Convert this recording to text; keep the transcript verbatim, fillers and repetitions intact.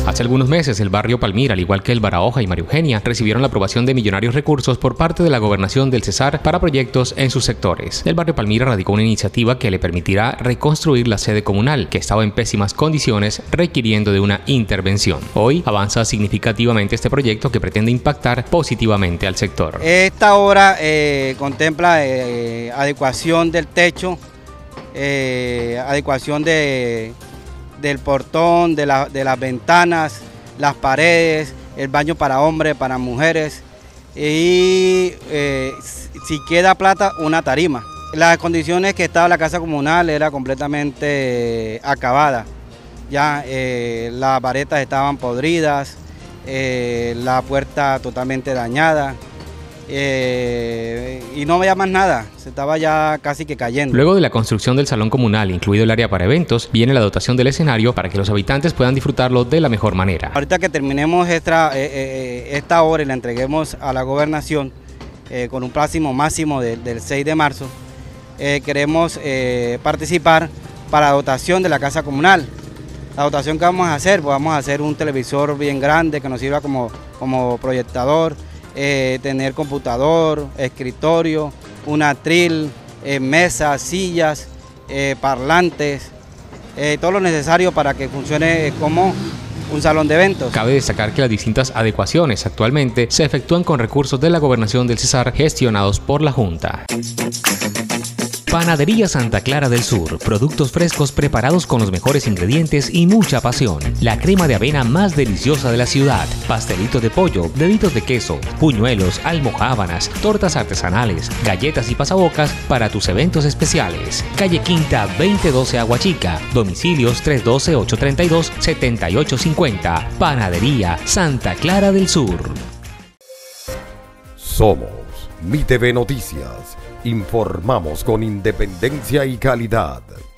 Hace algunos meses el barrio Palmira, al igual que el Barahoja y María Eugenia, recibieron la aprobación de millonarios recursos por parte de la Gobernación del Cesar para proyectos en sus sectores. El barrio Palmira radicó una iniciativa que le permitirá reconstruir la sede comunal, que estaba en pésimas condiciones, requiriendo de una intervención. Hoy avanza significativamente este proyecto que pretende impactar positivamente al sector. Esta obra eh, contempla eh, adecuación del techo, eh, adecuación de, del portón, de, la, de las ventanas, las paredes, el baño para hombres, para mujeres y eh, si queda plata, una tarima. Las condiciones que estaba la casa comunal era completamente acabada. Ya eh, las varetas estaban podridas, eh, la puerta totalmente dañada. Eh, y no había más nada, se estaba ya casi que cayendo. Luego de la construcción del salón comunal, incluido el área para eventos, viene la dotación del escenario para que los habitantes puedan disfrutarlo de la mejor manera. Ahorita que terminemos esta, eh, eh, esta obra y la entreguemos a la gobernación eh, con un plazo máximo de, del seis de marzo, eh, queremos eh, participar para la dotación de la casa comunal. La dotación que vamos a hacer, pues vamos a hacer un televisor bien grande que nos sirva como, como proyectador. Eh, tener computador, escritorio, un atril, eh, mesas, sillas, eh, parlantes, eh, todo lo necesario para que funcione como un salón de eventos. Cabe destacar que las distintas adecuaciones actualmente se efectúan con recursos de la Gobernación del Cesar gestionados por la Junta. Panadería Santa Clara del Sur, productos frescos preparados con los mejores ingredientes y mucha pasión. La crema de avena más deliciosa de la ciudad, pastelitos de pollo, deditos de queso, buñuelos, almojábanas, tortas artesanales, galletas y pasabocas para tus eventos especiales. Calle Quinta veinte doce Aguachica, domicilios tres uno dos, ocho tres dos, siete ocho cinco cero. Panadería Santa Clara del Sur. Somos Mi T V Noticias. Informamos con independencia y calidad.